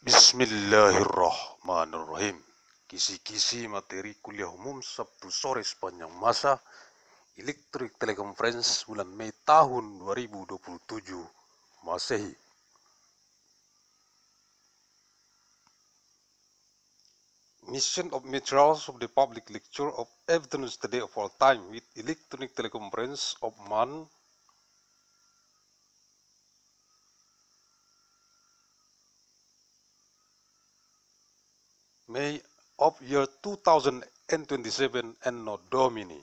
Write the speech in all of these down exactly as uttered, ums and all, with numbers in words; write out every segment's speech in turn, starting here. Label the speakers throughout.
Speaker 1: Bismillahirrahmanirrahim. Kisi-kisi materi kuliah umum Sabtu sore sepanjang masa Electric Teleconference bulan Mei tahun dua ribu dua puluh tujuh Masehi. Mission of materials of the public lecture of afternoon study of all time with Electronic Teleconference of month May of year two thousand twenty-seven Anno Domini.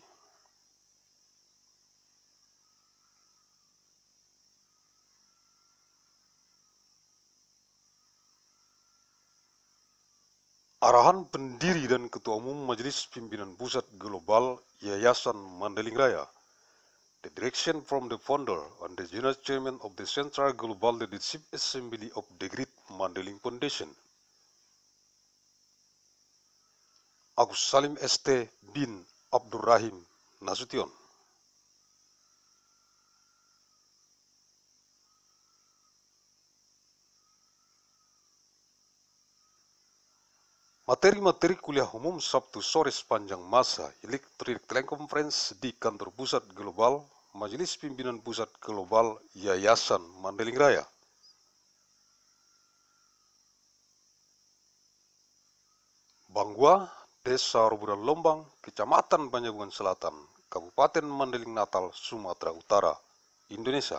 Speaker 1: Arahan pendiri dan Ketua Umum Majelis Pimpinan Pusat Global Yayasan Mandailing Raya. The direction from the founder and the General Chairman of the Central Global Leadership Assembly of the Great Mandailing Foundation. Agus Salim S T bin Abdurrahim Nasution. Materi-materi kuliah umum Sabtu sore sepanjang masa Electric Teleconference di Kantor Pusat Global Majelis Pimpinan Pusat Global Yayasan Mandailing Raya. Banggua, Desa Roburan Lombang, Kecamatan Banyabungan Selatan, Kabupaten Mandailing Natal, Sumatera Utara, Indonesia.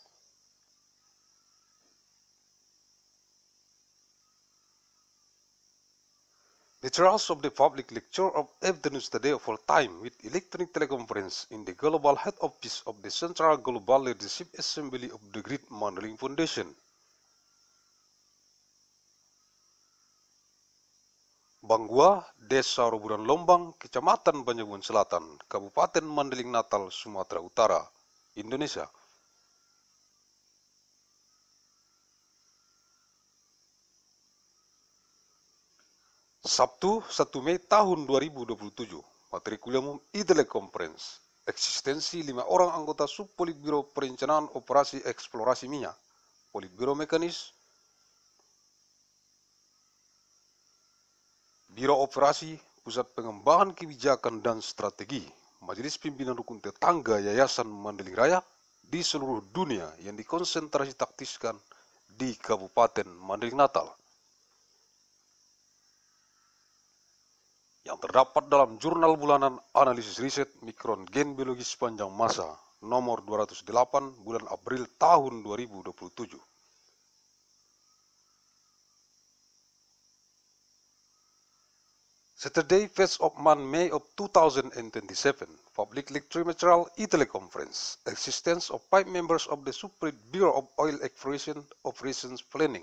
Speaker 1: Materials of the public lecture of afternoon study of all time with Electronic Teleconference in the Global Head Office of the Central Global Leadership Assembly of the Great Mandailing Foundation. Banggua, Desa Roburan Lombang, Kecamatan Banyabungan Selatan, Kabupaten Mandailing Natal, Sumatera Utara, Indonesia. Sabtu satu Mei tahun dua ribu dua puluh tujuh, materi kuliah umum E-Teleconference, eksistensi lima orang anggota Subpolitbiro Perencanaan Operasi Eksplorasi Minyak, Politbiro Mekanis, Biro Operasi, Pusat Pengembangan Kebijakan dan Strategi, Majelis Pimpinan Rukun Tetangga Yayasan Mandailing Raya di seluruh dunia yang dikonsentrasi taktiskan di Kabupaten Mandailing Natal. Yang terdapat dalam Jurnal Bulanan Analisis Riset Mikron Gen Biologi Sepanjang Masa nomor dua ratus delapan bulan April tahun dua ribu dua puluh tujuh. Saturday, first of month May of two thousand twenty-seven, Public Lecture Material E-Teleconference, existence of five members of the Supreme Bureau of Oil Exploration Operations Planning.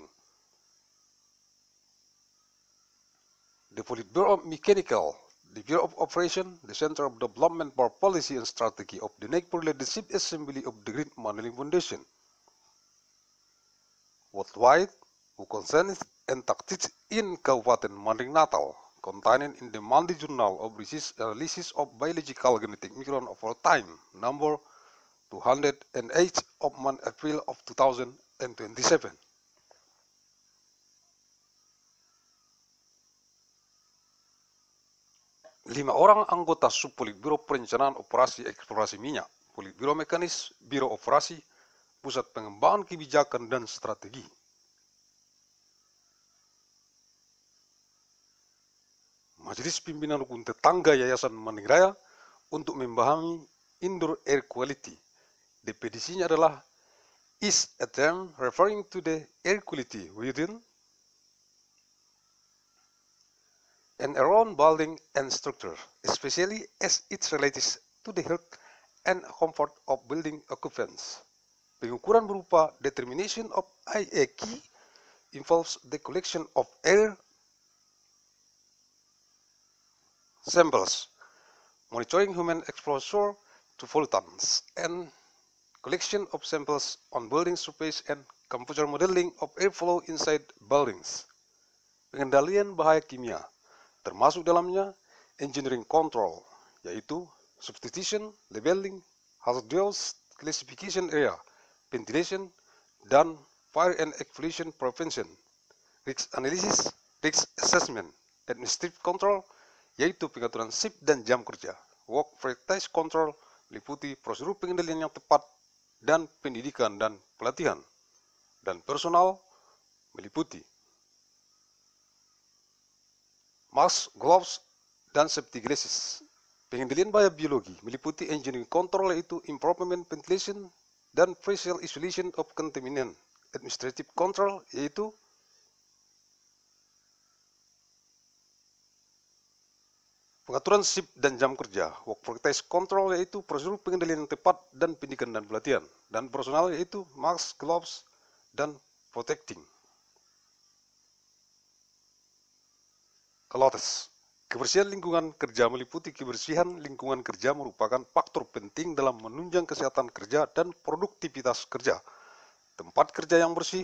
Speaker 1: The Politburo of Mechanical, the Bureau of Operation, the Center of Development for Policy and Strategy of the Neighbor Leadership Assembly of the Great Mandailing Foundation. Worldwide, who concerns and tactics in Kabupaten Mandailing Natal, contained in the Monthly Journal of Research Analysis of Biological Genetic Micron of all time, number two hundred eight of month April of two thousand twenty-seven. Lima orang anggota Subpolitbiro Perencanaan Operasi Eksplorasi Minyak, Politbiro Mekanis, Biro Operasi, Pusat Pengembangan Kebijakan dan Strategi. Majelis Pimpinan Rukun Tetangga Yayasan Mandailing Raya untuk memahami indoor air quality. Definisinya adalah is a term referring to the air quality within and around building and structure, especially as it relates to the health and comfort of building occupants. Pengukuran berupa determination of I A Q involves the collection of air samples, monitoring human exposure to pollutants, and collection of samples on building surface and computer modeling of airflow inside buildings. Pengendalian bahaya kimia, termasuk dalamnya engineering control, yaitu substitution, labeling, hazardous classification area, ventilation, dan fire and explosion prevention. risk analysis, risk assessment, administrative control, yaitu pengaturan shift dan jam kerja. Work practice control meliputi prosedur pengendalian yang tepat dan pendidikan dan pelatihan. Dan personal meliputi mask, gloves, dan safety glasses. Pengendalian bahaya biologi meliputi engineering control yaitu improvement ventilation dan facial isolation of contaminant. Administrative control yaitu pengaturan shift dan jam kerja. Work practice control yaitu prosedur pengendalian yang tepat dan pendidikan dan pelatihan. Dan personal yaitu mask, gloves, dan protecting. Kelotes. Kebersihan lingkungan kerja meliputi kebersihan lingkungan kerja merupakan faktor penting dalam menunjang kesehatan kerja dan produktivitas kerja. Tempat kerja yang bersih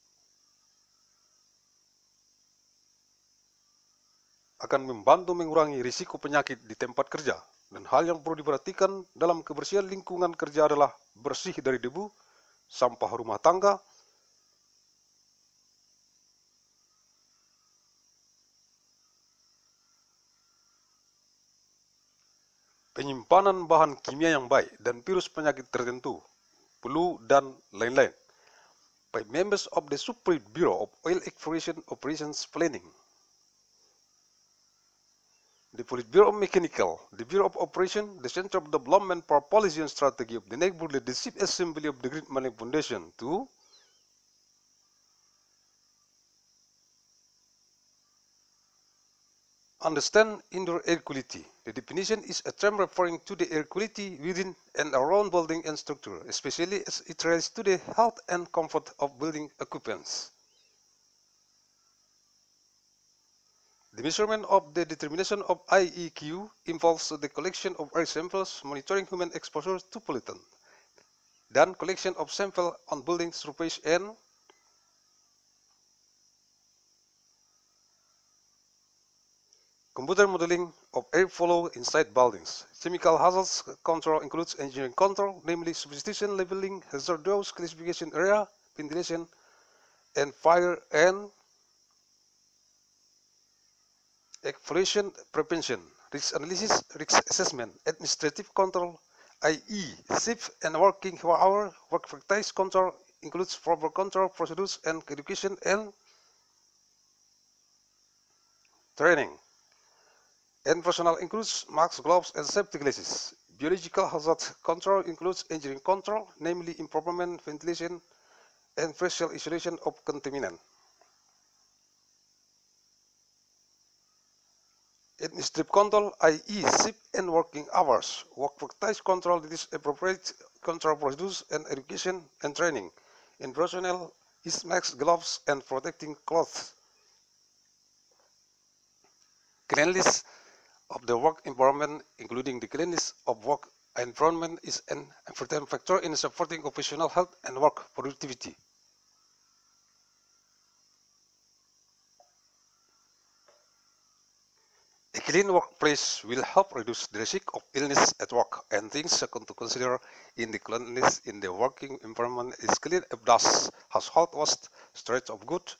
Speaker 1: akan membantu mengurangi risiko penyakit di tempat kerja. Dan hal yang perlu diperhatikan dalam kebersihan lingkungan kerja adalah bersih dari debu, sampah rumah tangga, penyimpanan bahan kimia yang baik dan virus penyakit tertentu, flu, dan lain-lain. By members of the Supreme Bureau of Oil Exploration Operations Planning, the Bureau of Mechanical, the Bureau of Operation, the Center of Development for Policy and Strategy of the Neighborhood Leadership Assembly of the Great Manning Foundation to understand indoor air quality. The definition is a term referring to the air quality within and around building and structure, especially as it relates to the health and comfort of building occupants. The measurement of the determination of I E Q involves the collection of air samples, monitoring human exposure to pollutant, dan collection of sample on building surface and computer modeling of airflow inside buildings. Chemical hazards control includes engineering control, namely substitution, labeling, hazardous classification area, ventilation, and fire and explosion prevention. Risk analysis, risk assessment, administrative control, that is shift and working hour, work practice control includes proper control procedures and education and training. And personal includes masks, gloves, and safety glasses. Biological hazard control includes engineering control, namely improvement, ventilation, and facial isolation of contaminant. Administrative control, that is shift and working hours. Work practice control, that is appropriate control procedures and education and training. And personnel is masks, gloves, and protecting clothes. Cleanliness of the work environment, including the cleanliness of work environment, is an important factor in supporting occupational health and work productivity. A clean workplace will help reduce the risk of illness at work, and things to consider in the cleanliness in the working environment is clean up dust, household waste, storage of goods,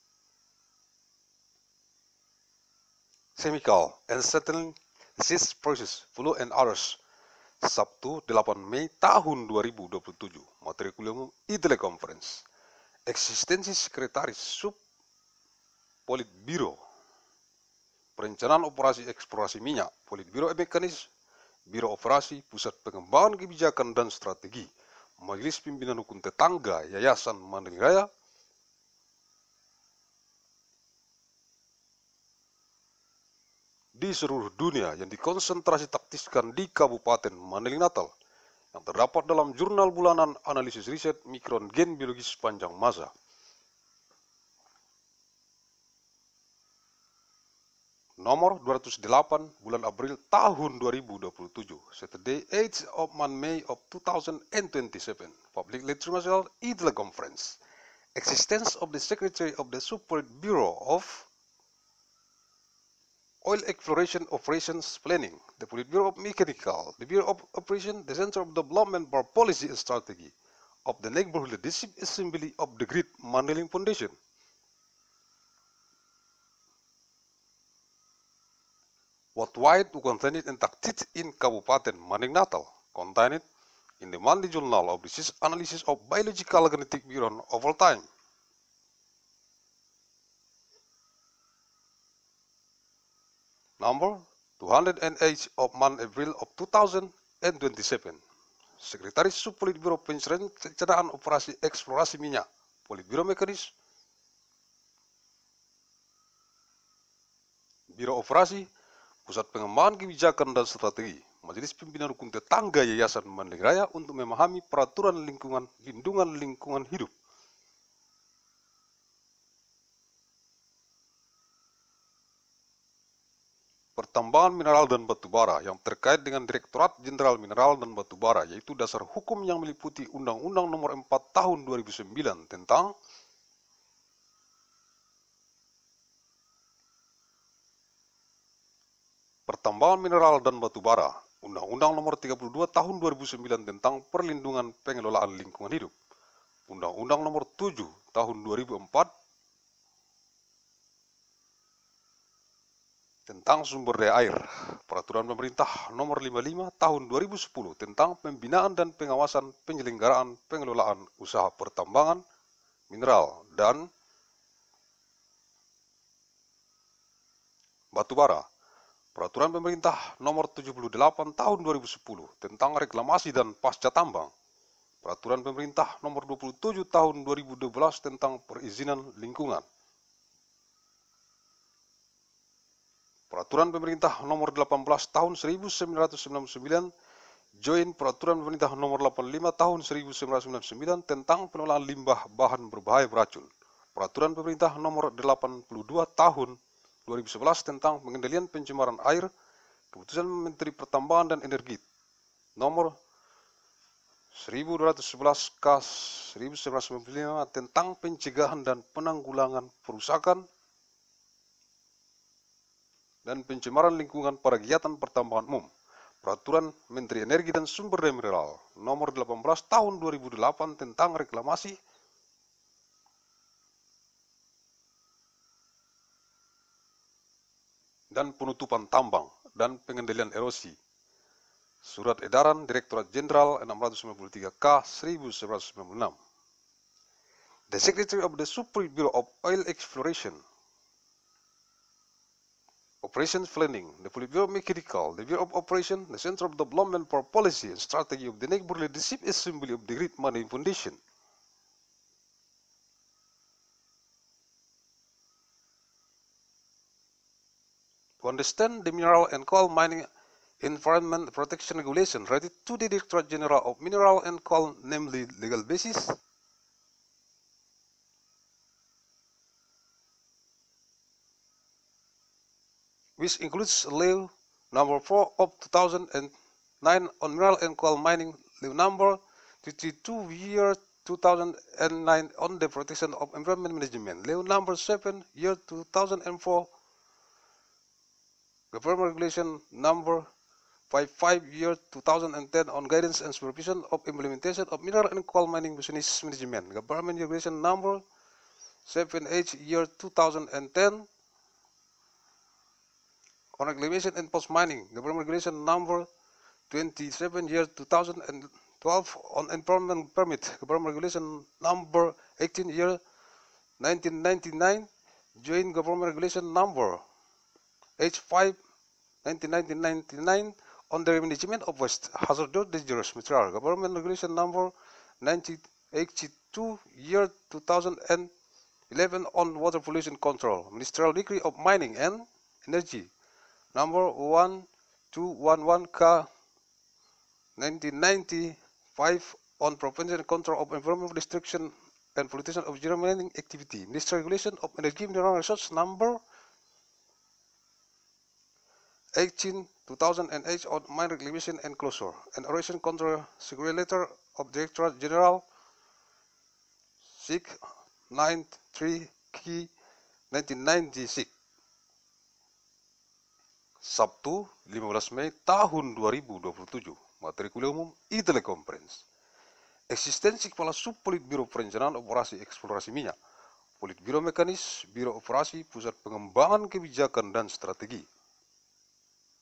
Speaker 1: chemical, and certain disease process, flu and others. Sabtu delapan Mei tahun dua ribu dua puluh tujuh, materi kuliah I Teleconference. Eksistensi Sekretaris Sub Politbiro, Perencanaan Operasi Eksplorasi Minyak, Politbiro Mekanis, Biro Operasi, Pusat Pengembangan Kebijakan dan Strategi, Majelis Pimpinan Hukum Tetangga, Yayasan Mandiri Raya, di seluruh dunia yang dikonsentrasi taktiskan di Kabupaten Mandailing Natal yang terdapat dalam jurnal bulanan analisis riset mikron gen biologis sepanjang masa. Nomor dua ratus delapan bulan April tahun dua ribu dua puluh tujuh, Saturday eighth of May of two thousand twenty-seven, Public Lecture Material I Teleconference. Existence of the Secretary of the Support Bureau of Oil Exploration Operations Planning, the Bureau of Mechanical, the Bureau of Operation, the Center of Development for Policy and Strategy of the Neighborhood Leadership Assembly of the Great Mandailing Foundation. worldwide who contained and taktit in Kabupaten Manding Natal, contained in the monthly journal of research analysis of biological genetic neuron over time. Number two hundred eight of month April of two thousand twenty-seven. Sekretaris Subpolitbiro Perencanaan Operasi Eksplorasi Minyak, Politbiro Mekanis, Biro Operasi, Pusat Pengembangan Kebijakan dan Strategi, Majelis Pimpinan Rukun Tetangga Yayasan Manding Raya untuk memahami peraturan lingkungan lindungan lingkungan hidup. Pertambangan mineral dan batu bara yang terkait dengan Direktorat Jenderal Mineral dan Batu Bara, yaitu dasar hukum yang meliputi Undang-Undang Nomor empat Tahun dua ribu sembilan tentang Pertambangan mineral dan batu bara, Undang-Undang Nomor tiga puluh dua Tahun dua ribu sembilan tentang Perlindungan Pengelolaan Lingkungan Hidup, Undang-Undang Nomor tujuh Tahun dua ribu empat tentang sumber daya air, Peraturan Pemerintah Nomor lima puluh lima Tahun dua ribu sepuluh tentang pembinaan dan pengawasan penyelenggaraan pengelolaan usaha pertambangan, mineral, dan batu bara, Peraturan Pemerintah Nomor tujuh puluh delapan Tahun dua ribu sepuluh tentang reklamasi dan pasca tambang, Peraturan Pemerintah Nomor dua puluh tujuh Tahun dua ribu dua belas tentang perizinan lingkungan, Peraturan Pemerintah Nomor delapan belas Tahun seribu sembilan ratus sembilan puluh sembilan, Join Peraturan Pemerintah Nomor delapan puluh lima Tahun seribu sembilan ratus sembilan puluh sembilan tentang pengelolaan limbah bahan berbahaya beracun, Peraturan Pemerintah Nomor delapan puluh dua Tahun dua ribu sebelas tentang pengendalian pencemaran air, Keputusan Menteri Pertambangan dan Energi Nomor seribu dua ratus sebelas K seribu sembilan ratus sembilan puluh lima tentang pencegahan dan penanggulangan perusakan dan pencemaran lingkungan pada kegiatan pertambangan umum, Peraturan Menteri Energi dan Sumber Daya Mineral Nomor delapan belas Tahun dua ribu delapan tentang reklamasi dan penutupan tambang dan pengendalian erosi, Surat Edaran Direktorat Jenderal enam ratus sembilan puluh tiga K seribu sembilan ratus sembilan puluh enam. The Secretary of the Subpolitburo of Oil Exploration, Operations Planning, the Politburo Mechanical, the Bureau of Operation, the Center of Development for Policy and Strategy of the Neighborhood Leadership Assembly of the Great Manding Foundation. To understand the Mineral and Coal Mining Environment Protection Regulation related to the Directorate General of Mineral and Coal, namely legal basis, which includes Law Number four of two thousand nine on Mineral and Coal Mining, Law Number fifty-two year two thousand nine on the Protection of Environment Management, Law Number seven year two thousand four, Government Regulation Number fifty-five year two thousand ten on Guidance and Supervision of Implementation of Mineral and Coal Mining Business Management, Government Regulation Number seventy-eight year two thousand ten on Reclamation and Post Mining, Government Regulation Number twenty-seven year two thousand twelve on Environment Permit, Government Regulation Number eighteen year nineteen ninety-nine, Joint Government Regulation Number eighty-five nineteen ninety-nine on the management of waste, hazardous dangerous material, Government Regulation Number ninety eighty-two year two thousand eleven on water pollution control, Ministerial Decree of Mining and Energy Number one two one one K nineteen ninety-five on prevention and control of environmental destruction and pollution of general mining activity, Ministerial Regulation of Energy Mineral Resources Number eighteen two thousand eight on mine reclamation and closure, and erosion control security letter of Directorate General six ninety-three K nineteen ninety-six. Sabtu lima belas Mei tahun dua ribu dua puluh tujuh. Materi kuliah umum e-teleconference. Eksistensi Kepala Subpolitbiro Perencanaan Operasi Eksplorasi Minyak, Politbiro Mekanis, Biro Operasi, Pusat Pengembangan Kebijakan dan Strategi.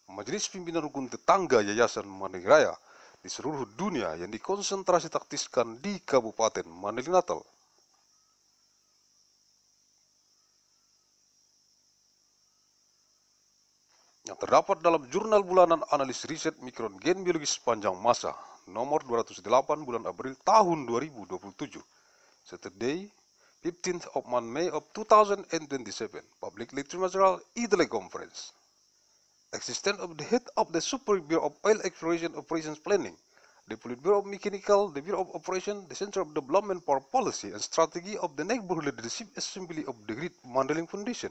Speaker 1: Majelis Pimpinan Rukun Tetangga Yayasan Mandailing Raya di seluruh dunia yang dikonsentrasi taktiskan di Kabupaten Mandailing Natal. Yang terdapat dalam Jurnal Bulanan Analis Riset Mikron Gen Biologis Sepanjang Masa nomor dua ratus delapan bulan April tahun dua ribu dua puluh tujuh. Saturday, fifteenth of May of two thousand twenty-seven. Public Lecture Material E Teleconference. Existence of the head of the Super Bureau of Oil Exploration Operations Planning, the Politburo of Mechanical, the Bureau of Operation, the Center of Development for Policy and Strategy of the Neighborhood Leadership Assembly of the Great Mandailing Foundation.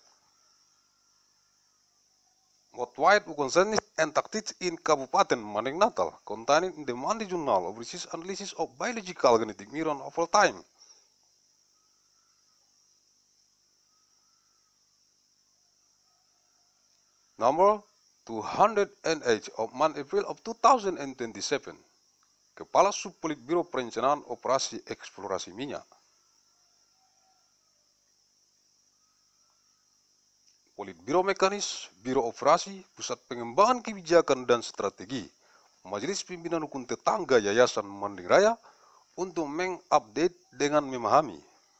Speaker 1: Worldwide concerns and tactics in Kabupaten Mandailing Natal, contained in the Monday Journal of Research Analysis of Biological Genetic Neuron of all time. Number two hundred eight of April of two thousand twenty-seven. Kepala Subpolitbiro Perencanaan Operasi Eksplorasi Minyak. Politbiro Mekanis, Biro Operasi, Pusat Pengembangan Kebijakan dan Strategi, Majelis Pimpinan Rukun Tetangga Yayasan Mandailing Raya untuk mengupdate dengan memahami.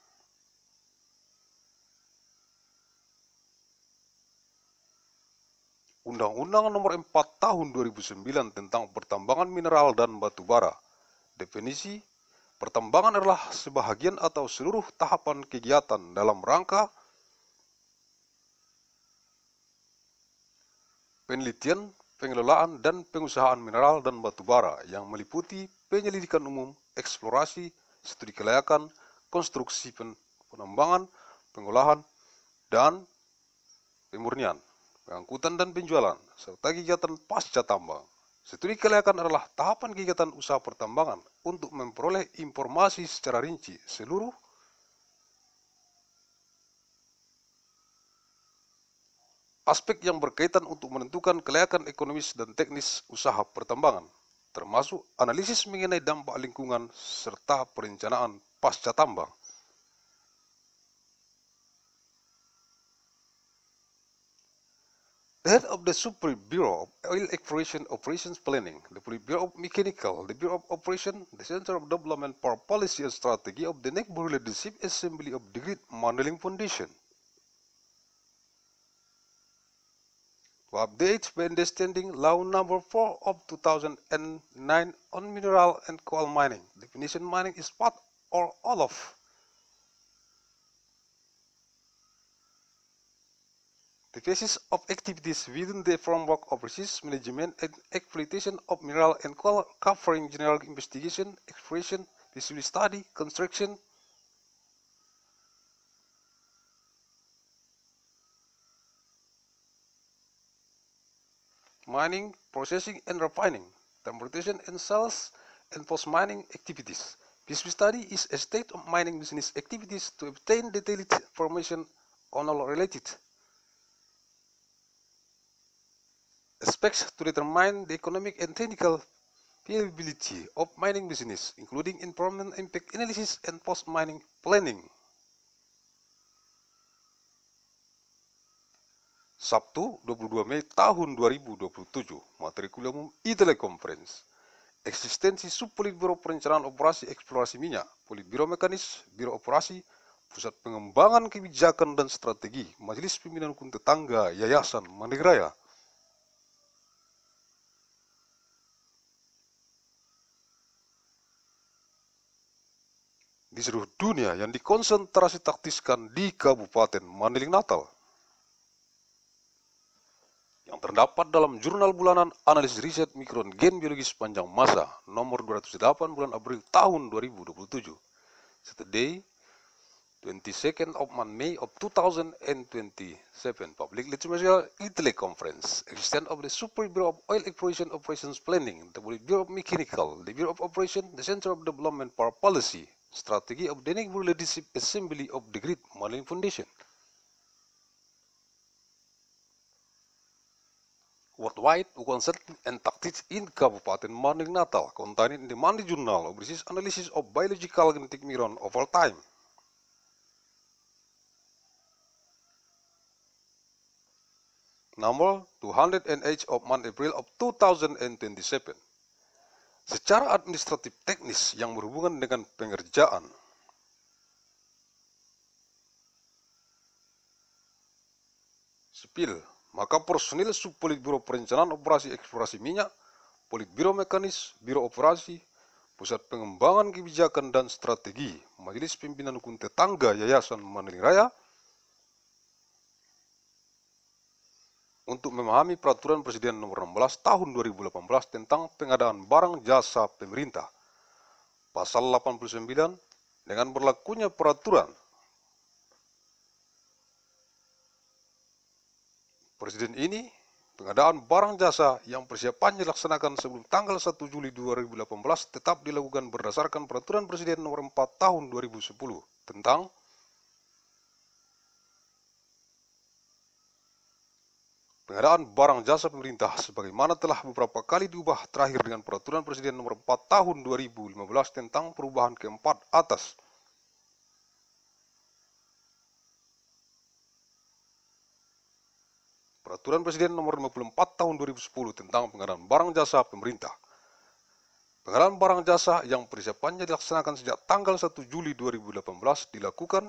Speaker 1: Undang-Undang Nomor empat Tahun dua ribu sembilan tentang Pertambangan Mineral dan Batu Bara. Definisi, pertambangan adalah sebahagian atau seluruh tahapan kegiatan dalam rangka penelitian, pengelolaan, dan pengusahaan mineral dan batu bara yang meliputi penyelidikan umum, eksplorasi, studi kelayakan, konstruksi penambangan, pengolahan, dan pemurnian, pengangkutan dan penjualan, serta kegiatan pasca tambang. Studi kelayakan adalah tahapan kegiatan usaha pertambangan untuk memperoleh informasi secara rinci seluruh aspek yang berkaitan untuk menentukan kelayakan ekonomis dan teknis usaha pertambangan, termasuk analisis mengenai dampak lingkungan serta perencanaan pasca tambang. The head of the Super Bureau of Oil Exploration Operations Planning, the Bureau of Mechanical, the Bureau of Operation, the Center of Development for Policy and Strategy of the Neighborhood Leadership Assembly of the Great Mandailing Foundation. To update by understanding Law Number four of two thousand nine on mineral and coal mining. Definition: mining is part or all of the phases of activities within the framework of resource management and exploitation of mineral and coal, covering general investigation, exploration, feasibility study, construction, mining, processing and refining, transportation and sales, and post-mining activities. Feasibility study is a state of mining business activities to obtain detailed information on all related aspects to determine the economic and technical viability of mining business, including environmental impact analysis and post-mining planning. Sabtu, dua puluh dua Mei tahun dua ribu dua puluh tujuh, materi kuliah umum E Teleconference. Eksistensi Subpolitbiro Perencanaan Operasi Eksplorasi Minyak, Politbiro Mekanis, Biro Operasi, Pusat Pengembangan Kebijakan dan Strategi, Majelis Pimpinan Rukun Tetangga Yayasan Mandailing Raya. Di seluruh dunia yang dikonsentrasi taktiskan di Kabupaten Mandailing Natal. Yang terdapat dalam Jurnal Bulanan Analis Riset Mikron Gen Biologis Sepanjang Masa nomor dua ratus delapan bulan April tahun dua ribu dua puluh tujuh. Saturday, twenty-second of May of two thousand twenty-seven. Public Lecture Material E Teleconference. Existence of the Super Bureau of Oil Exploration Operations Planning, the Bureau of Mechanical, the Bureau of Operation, the Center of Development for Policy, Strategy of the Neighborhood Leadership Assembly of the Great Mandailing Foundation. Worldwide concerns and tactics in Kabupaten Mandailing Natal, contained in the Monday Journal of Research Analysis of Biological Genetic Neuron of all time. Number two hundred eight of month April of two thousand twenty-seven. Secara administratif teknis yang berhubungan dengan pengerjaan, sipil, maka personil Subpolitbiro Perencanaan Operasi Eksplorasi Minyak, Politbiro Mekanis, Biro Operasi, Pusat Pengembangan Kebijakan dan Strategi, Majelis Pimpinan Hukum Tetangga Yayasan Mandailing Raya, untuk memahami Peraturan Presiden Nomor enam belas Tahun dua ribu delapan belas tentang pengadaan barang jasa pemerintah. Pasal delapan puluh sembilan, dengan berlakunya peraturan Presiden ini, pengadaan barang jasa yang persiapannya dilaksanakan sebelum tanggal satu Juli dua ribu delapan belas tetap dilakukan berdasarkan Peraturan Presiden Nomor empat Tahun dua ribu sepuluh tentang pengadaan barang jasa pemerintah, sebagaimana telah beberapa kali diubah terakhir dengan Peraturan Presiden Nomor empat Tahun dua ribu lima belas tentang perubahan keempat atas. Peraturan Presiden Nomor lima puluh empat Tahun dua ribu sepuluh tentang pengadaan barang jasa pemerintah. Pengadaan barang jasa yang persiapannya dilaksanakan sejak tanggal satu Juli dua ribu delapan belas dilakukan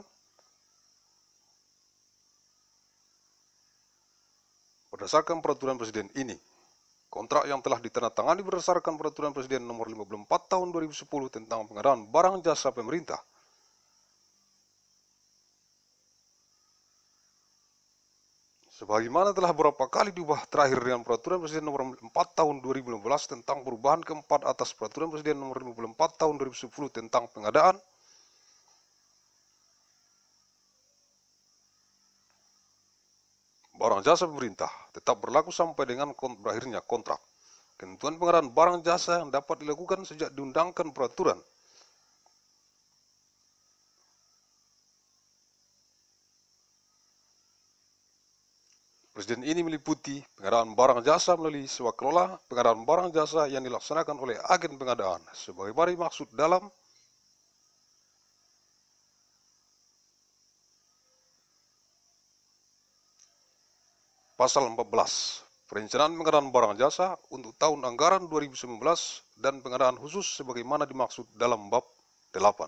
Speaker 1: berdasarkan Peraturan Presiden ini. Kontrak yang telah ditandatangani berdasarkan Peraturan Presiden Nomor lima puluh empat Tahun dua ribu sepuluh tentang pengadaan barang jasa pemerintah. Sebagaimana telah beberapa kali diubah terakhir dengan Peraturan Presiden Nomor empat Tahun dua ribu lima belas tentang perubahan keempat atas Peraturan Presiden Nomor lima puluh empat Tahun dua ribu sepuluh tentang pengadaan barang jasa pemerintah tetap berlaku sampai dengan berakhirnya kontrak. Ketentuan pengadaan barang jasa yang dapat dilakukan sejak diundangkan peraturan. Presiden ini meliputi pengadaan barang jasa melalui sewa kelola, pengadaan barang jasa yang dilaksanakan oleh agen pengadaan, sebagaimana dimaksud dalam Pasal empat belas, Perencanaan Pengadaan Barang Jasa untuk tahun anggaran dua ribu sembilan belas dan pengadaan khusus sebagaimana dimaksud dalam bab delapan.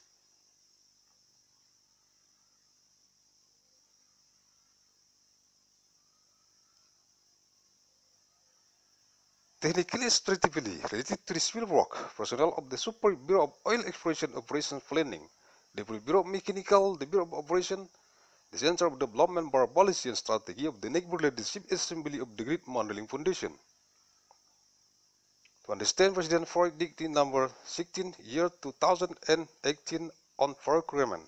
Speaker 1: Technically strategically related to the civil work, personnel of the Super Bureau of Oil Exploration Operations Planning, the Bureau of Mechanical, the Bureau of Operation, the Center of Development for Policy and Strategy of the Neighbor Leadership Assembly of the Great Mandailing Foundation. To understand President Freud Dictate Number sixteen, Year two thousand eighteen on Procurement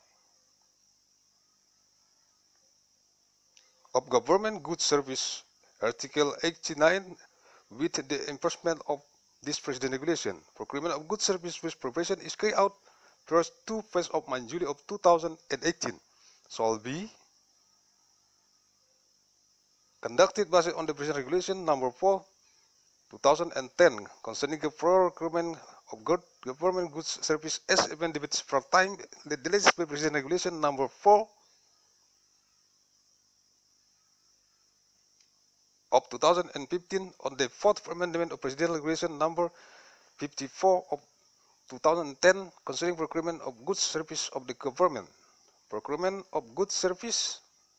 Speaker 1: of Government Goods Service, Article eighty-nine, with the enforcement of this President Regulation, procurement of goods service with preparation is carried out first two phase of July of two thousand eighteen. Shall be conducted based on the President Regulation Number four, two thousand ten, concerning the procurement of good government goods service as amended for time the latest by President Regulation Number four of two thousand fifteen on the fourth amendment of Presidential Regulation Number fifty-four of two thousand ten concerning procurement of goods service of the government. Procurement of goods service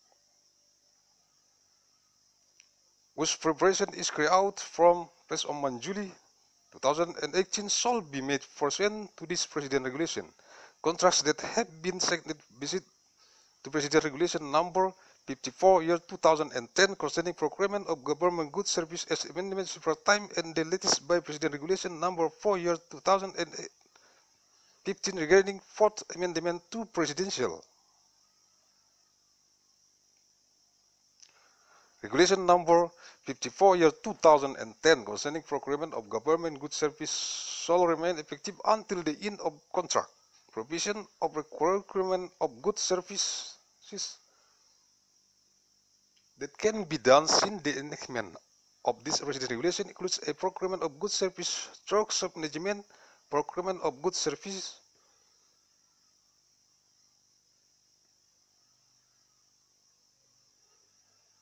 Speaker 1: whose preparation is carried out from first of July two thousand eighteen shall be made pursuant to this President Regulation. Contracts that have been signed visit to President Regulation Number fifty-four year two thousand ten concerning procurement of government goods service as amendments for time and the latest by President Regulation Number four year two thousand fifteen regarding fourth amendment to Presidential Regulation Number fifty-four year two thousand ten concerning procurement of government goods service shall remain effective until the end of contract. Provision of procurement of goods services that can be done since the enactment of this President Regulation includes a procurement of goods service through sub-management, procurement of goods services,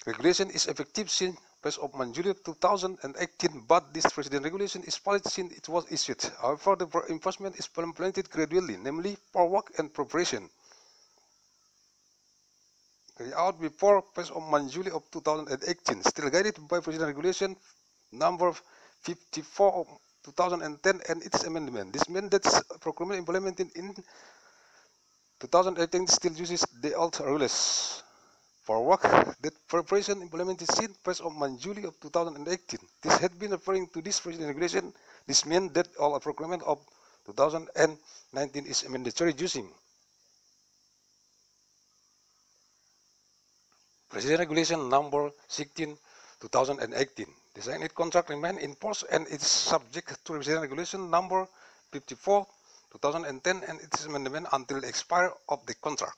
Speaker 1: Regulation is effective since first of July two thousand eighteen, but this President regulation is valid since it was issued. However, the enforcement is implemented gradually, namely for work and preparation. Carried out before first of July of two thousand eighteen, still guided by President Regulation number fifty-four of two thousand ten and its amendment. This means that procurement implemented in two thousand eighteen still uses the old rules. For work that preparation implemented since first of July of two thousand eighteen. This had been referring to this President Regulation. This means that all procurement of two thousand nineteen is mandatory using President Regulation number sixteen two thousand eighteen. The signed contract remain in force and is subject to President Regulation number fifty-four two thousand ten and its amendment until the expiry of the contract,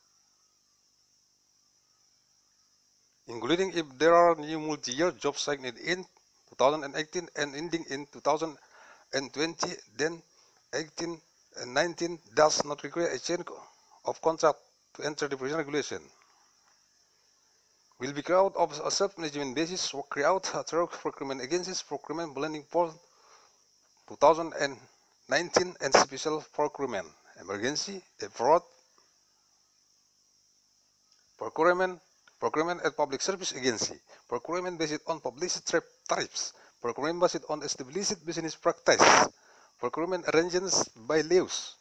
Speaker 1: including if there are new multi-year jobs signed in two thousand eighteen and ending in two thousand twenty, then eighteen and nineteen does not require a change of contract to enter the President Regulation. Will be carried out of a self-management basis or carried out through procurement agencies, procurement planning for two thousand nineteen and special procurement, emergency, fraud, procurement, procurement at public service agency, procurement based on published tariffs, procurement based on established business practice, procurement arrangements by laws.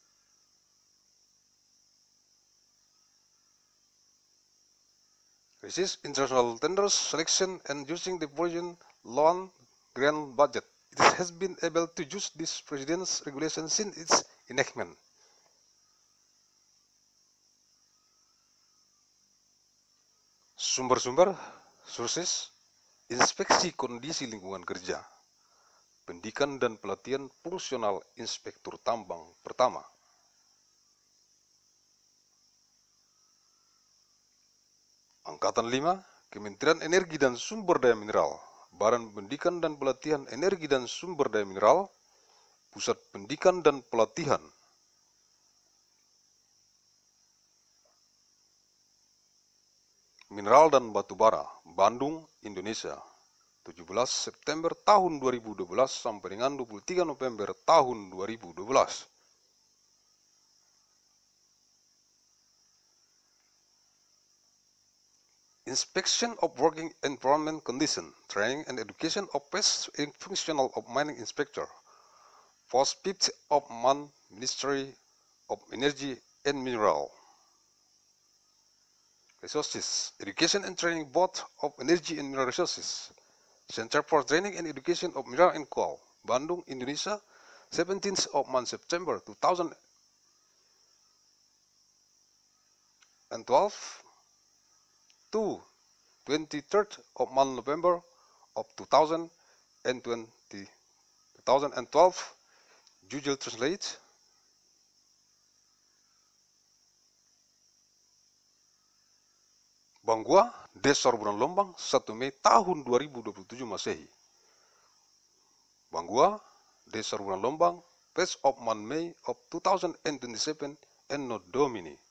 Speaker 1: Resist international tenders, selection, and using the foreign loan grant budget. It has been able to use this President's regulation since its enactment. Sumber-sumber, sources, inspeksi kondisi lingkungan kerja, pendidikan dan pelatihan fungsional inspektur tambang pertama. Angkatan lima, Kementerian Energi dan Sumber Daya Mineral, Badan Pendidikan dan Pelatihan Energi dan Sumber Daya Mineral, Pusat Pendidikan dan Pelatihan. Mineral dan Batubara, Bandung, Indonesia, tujuh belas September tahun dua ribu dua belas sampai dengan dua puluh tiga November tahun dua ribu dua belas. Inspection of working environment condition, training and education of pest functional of mining inspector. Post fifth of month, Ministry of Energy and Mineral. Resources, Education and Training Board of Energy and Mineral Resources. Center for Training and Education of Mineral and Coal, Bandung, Indonesia, seventeenth of month September two thousand twelve. to twenty-third of month November of two thousand twenty, two thousand twelve, Google Translate. Banggua, Desa Bulan Lombang, satu Mei tahun dua ribu dua puluh tujuh Masehi. Banggua, Desa Bulan Lombang, first of month May of two thousand twenty-seven, Anno Domini.